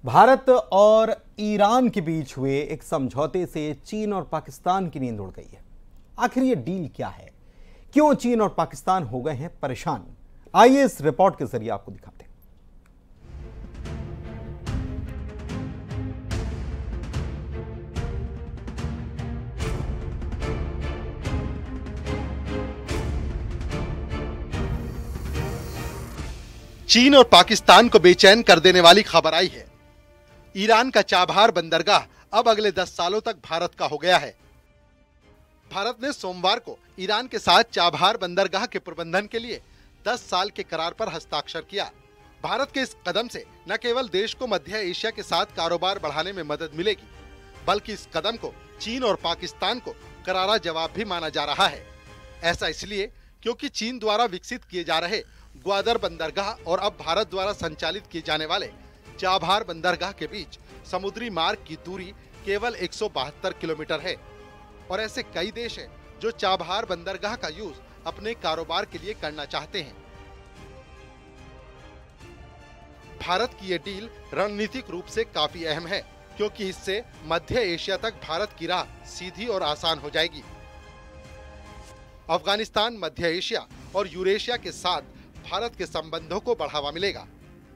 भारत और ईरान के बीच हुए एक समझौते से चीन और पाकिस्तान की नींद उड़ गई है। आखिर ये डील क्या है? क्यों चीन और पाकिस्तान हो गए हैं परेशान? आइए इस रिपोर्ट के जरिए आपको दिखाते हैं। चीन और पाकिस्तान को बेचैन कर देने वाली खबर आई है। ईरान का चाबहार बंदरगाह अब अगले 10 सालों तक भारत का हो गया है। भारत ने सोमवार को ईरान के साथ चाबहार बंदरगाह के प्रबंधन के लिए 10 साल के करार पर हस्ताक्षर किया। भारत के इस कदम से न केवल देश को मध्य एशिया के साथ कारोबार बढ़ाने में मदद मिलेगी, बल्कि इस कदम को चीन और पाकिस्तान को करारा जवाब भी माना जा रहा है। ऐसा इसलिए क्योंकि चीन द्वारा विकसित किए जा रहे ग्वादर बंदरगाह और अब भारत द्वारा संचालित किए जाने वाले चाबहार बंदरगाह के बीच समुद्री मार्ग की दूरी केवल 172 किलोमीटर है और ऐसे कई देश हैं जो चाबहार बंदरगाह का यूज अपने कारोबार के लिए करना चाहते हैं। भारत की ये डील रणनीतिक रूप से काफी अहम है, क्योंकि इससे मध्य एशिया तक भारत की राह सीधी और आसान हो जाएगी। अफगानिस्तान, मध्य एशिया और यूरेशिया के साथ भारत के संबंधों को बढ़ावा मिलेगा।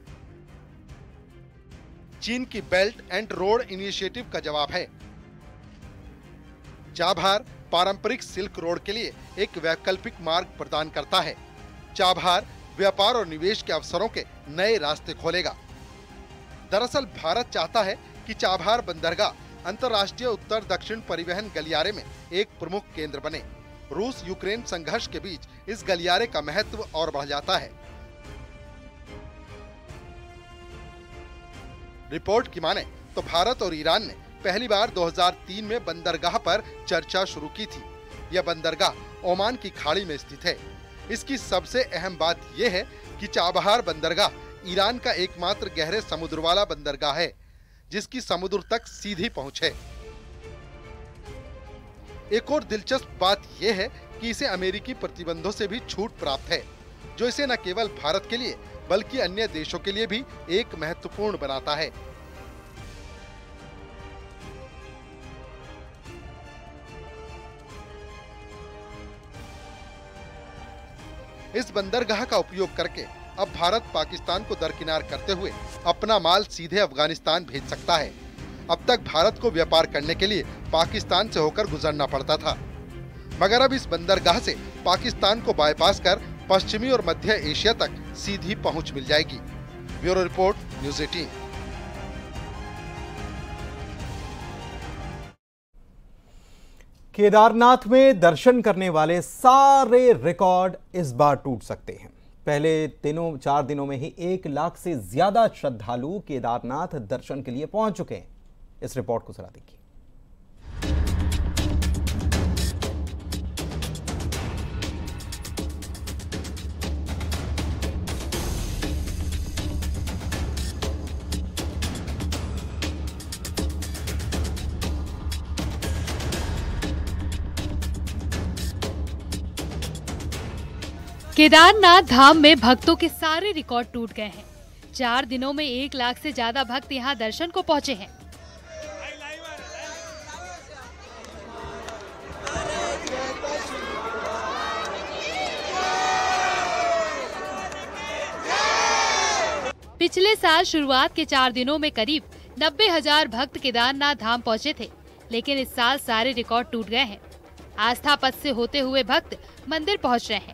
चीन की बेल्ट एंड रोड इनिशिएटिव का जवाब है। चाबहार पारंपरिक सिल्क रोड के लिए एक वैकल्पिक मार्ग प्रदान करता है। चाबहार व्यापार और निवेश के अवसरों के नए रास्ते खोलेगा। दरअसल भारत चाहता है कि चाबहार बंदरगाह अंतर्राष्ट्रीय उत्तर दक्षिण परिवहन गलियारे में एक प्रमुख केंद्र बने। रूस यूक्रेन संघर्ष के बीच इस गलियारे का महत्व और बढ़ जाता है। रिपोर्ट की माने तो भारत और ईरान ने पहली बार 2003 में बंदरगाह पर चर्चा शुरू की थी। यह बंदरगाह ओमान की खाड़ी में स्थित है। इसकी सबसे अहम बात यह है कि चाबहार बंदरगाह ईरान का एकमात्र गहरे समुद्र वाला बंदरगाह है, जिसकी समुद्र तक सीधी पहुंच है। एक और दिलचस्प बात यह है कि इसे अमेरिकी प्रतिबंधों से भी छूट प्राप्त है, जो इसे न केवल भारत के लिए बल्कि अन्य देशों के लिए भी एक महत्वपूर्ण बनाता है। इस बंदरगाह का उपयोग करके अब भारत पाकिस्तान को दरकिनार करते हुए अपना माल सीधे अफगानिस्तान भेज सकता है। अब तक भारत को व्यापार करने के लिए पाकिस्तान से होकर गुजरना पड़ता था, मगर अब इस बंदरगाह से पाकिस्तान को बाईपास कर पश्चिमी और मध्य एशिया तक सीधी पहुंच मिल जाएगी। Bureau report, news 18। केदारनाथ में दर्शन करने वाले सारे रिकॉर्ड इस बार टूट सकते हैं। पहले 4 दिनों में ही 1 लाख से ज्यादा श्रद्धालु केदारनाथ दर्शन के लिए पहुंच चुके हैं। इस रिपोर्ट को जरा देखिए। केदारनाथ धाम में भक्तों के सारे रिकॉर्ड टूट गए हैं। 4 दिनों में 1 लाख से ज्यादा भक्त यहां दर्शन को पहुंचे हैं। पिछले साल शुरुआत के 4 दिनों में करीब 90,000 भक्त केदारनाथ धाम पहुंचे थे, लेकिन इस साल सारे रिकॉर्ड टूट गए हैं। आस्था पथ से होते हुए भक्त मंदिर पहुंच रहे हैं।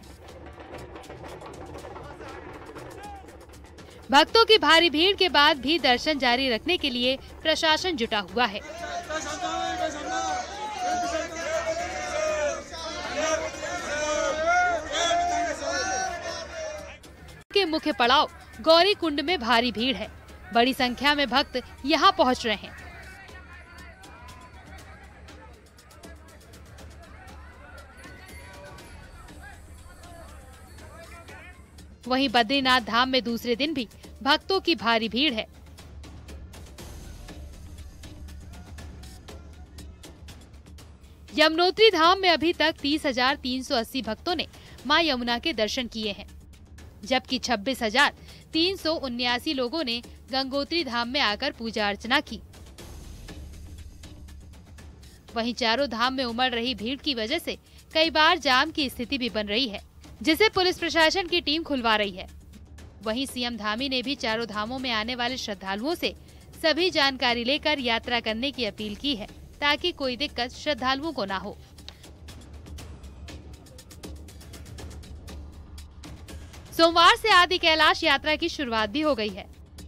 भक्तों की भारी भीड़ के बाद भी दर्शन जारी रखने के लिए प्रशासन जुटा हुआ है। के मुख्य पड़ाव गौरी कुंड में भारी भीड़ है। बड़ी संख्या में भक्त यहां पहुंच रहे हैं। वहीं बद्रीनाथ धाम में दूसरे दिन भी भक्तों की भारी भीड़ है। यमुनोत्री धाम में अभी तक 30,380 भक्तों ने मां यमुना के दर्शन किए हैं, जबकि 26,000 379 लोगों ने गंगोत्री धाम में आकर पूजा अर्चना की। वहीं चारों धाम में उमड़ रही भीड़ की वजह से कई बार जाम की स्थिति भी बन रही है, जिसे पुलिस प्रशासन की टीम खुलवा रही है। वहीं सीएम धामी ने भी चारों धामों में आने वाले श्रद्धालुओं से सभी जानकारी लेकर यात्रा करने की अपील की है, ताकि कोई दिक्कत श्रद्धालुओं को ना हो। सोमवार से आदि कैलाश यात्रा की शुरुआत भी हो गई है।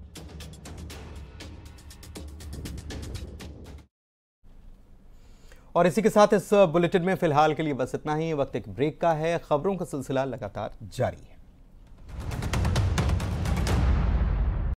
और इसी के साथ इस बुलेटिन में फिलहाल के लिए बस इतना ही। वक्त एक ब्रेक का है। खबरों का सिलसिला लगातार जारी है।